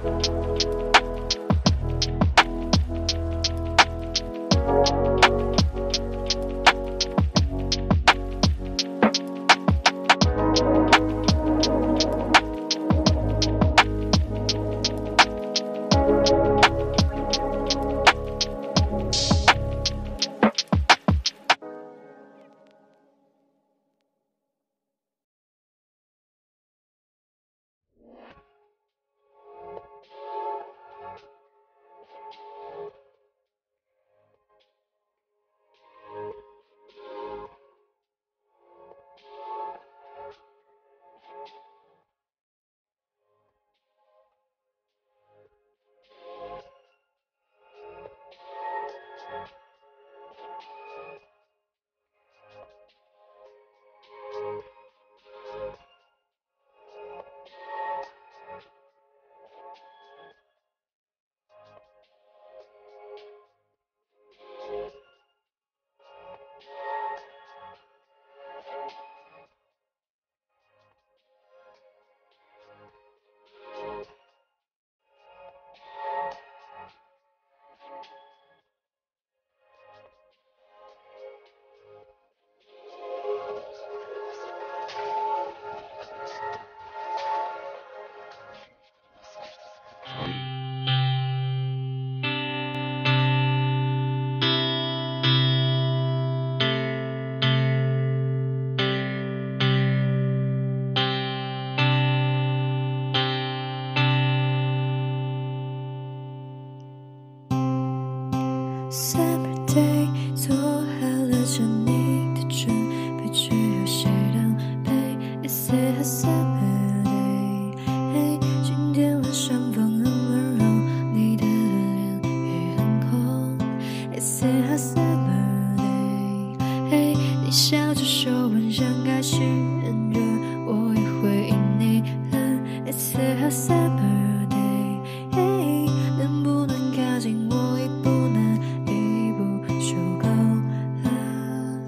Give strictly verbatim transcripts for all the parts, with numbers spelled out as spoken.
Summer day， 做好了着你的准备，只有谁当陪 ？It's a summer day， 嘿，今天晚上风很温柔，你的脸也很红。It's a summer day， 嘿，你笑着说晚上开始很热，我也会因你冷。It's a summer day， 嘿，能不能靠近我一步呢？就够了。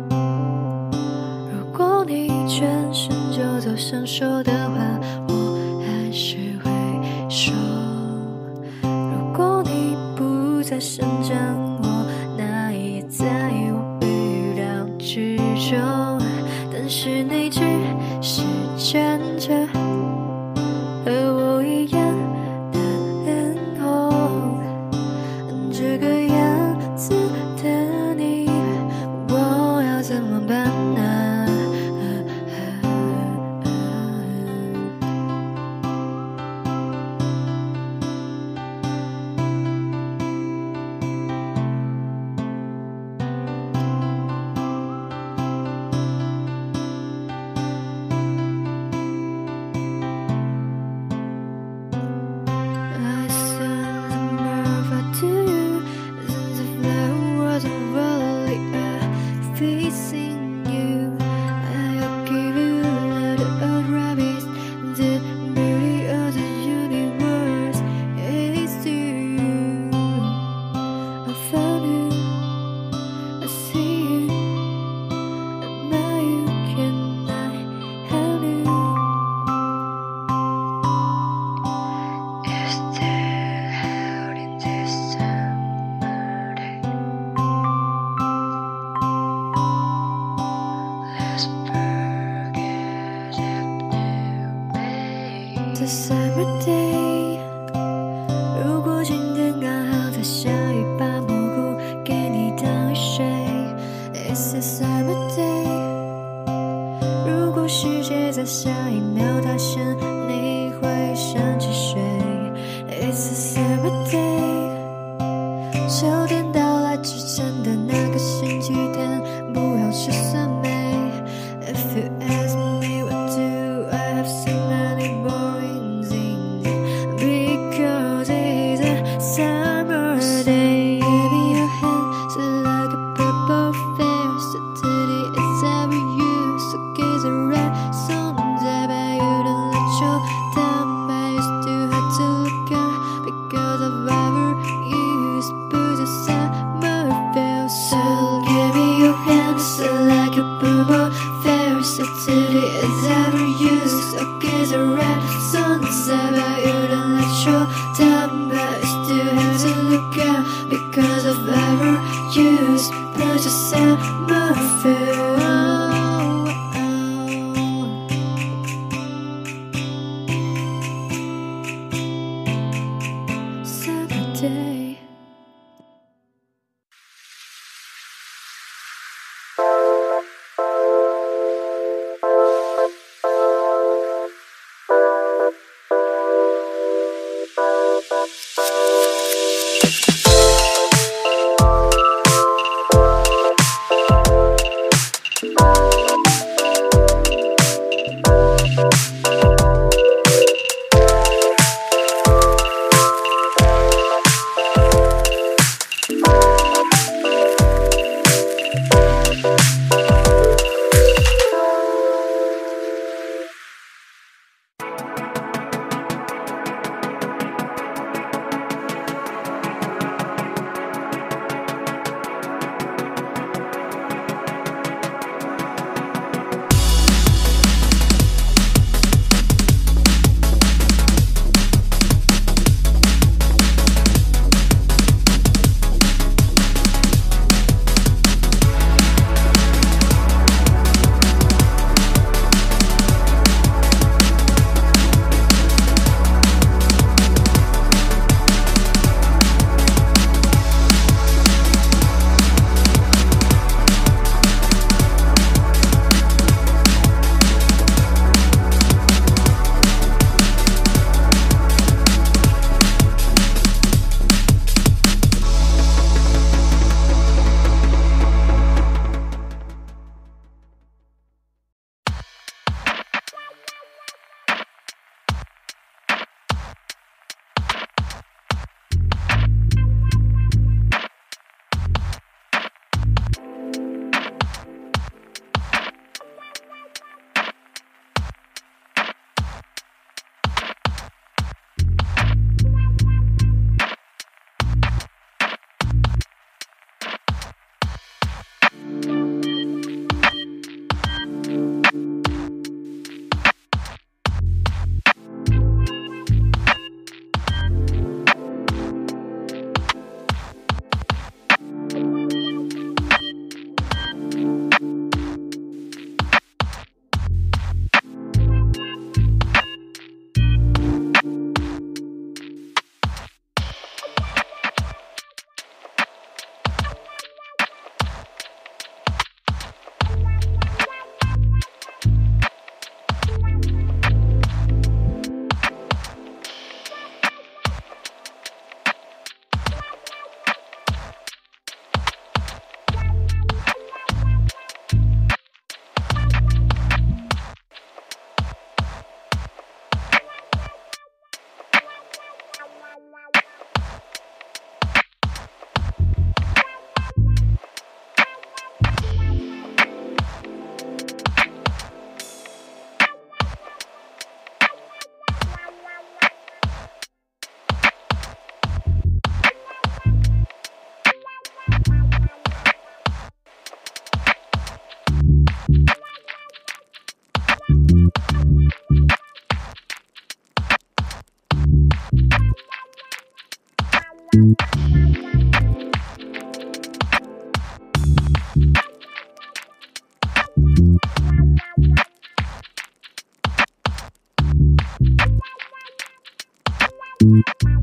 如果你转身就走，想说的话我还是会说。如果你不再生长我，那也在我预料之中。但是你只是站着，和我一样的脸红，这个样子的你，我要怎么办呢？It's a summer day， 如果今天刚好在下雨，把蘑菇给你当雨水。It's a summer day， 如果世界在下一秒塌陷，你会想起谁 ？It's a summer day， 秋天到来之前的那个星期天，不要吃酸梅。If you ask me what do I have so many more。Because it's a summer day, baby, your hands are like a purple flare. So today it's every you, so gaze a red sun. But you don't let your down, but it's too hard to look at because of ever you put a summer veil. So give me your hands are like a purple flare. So today it's ever you, so gaze a red sun. But you don't let your 拜。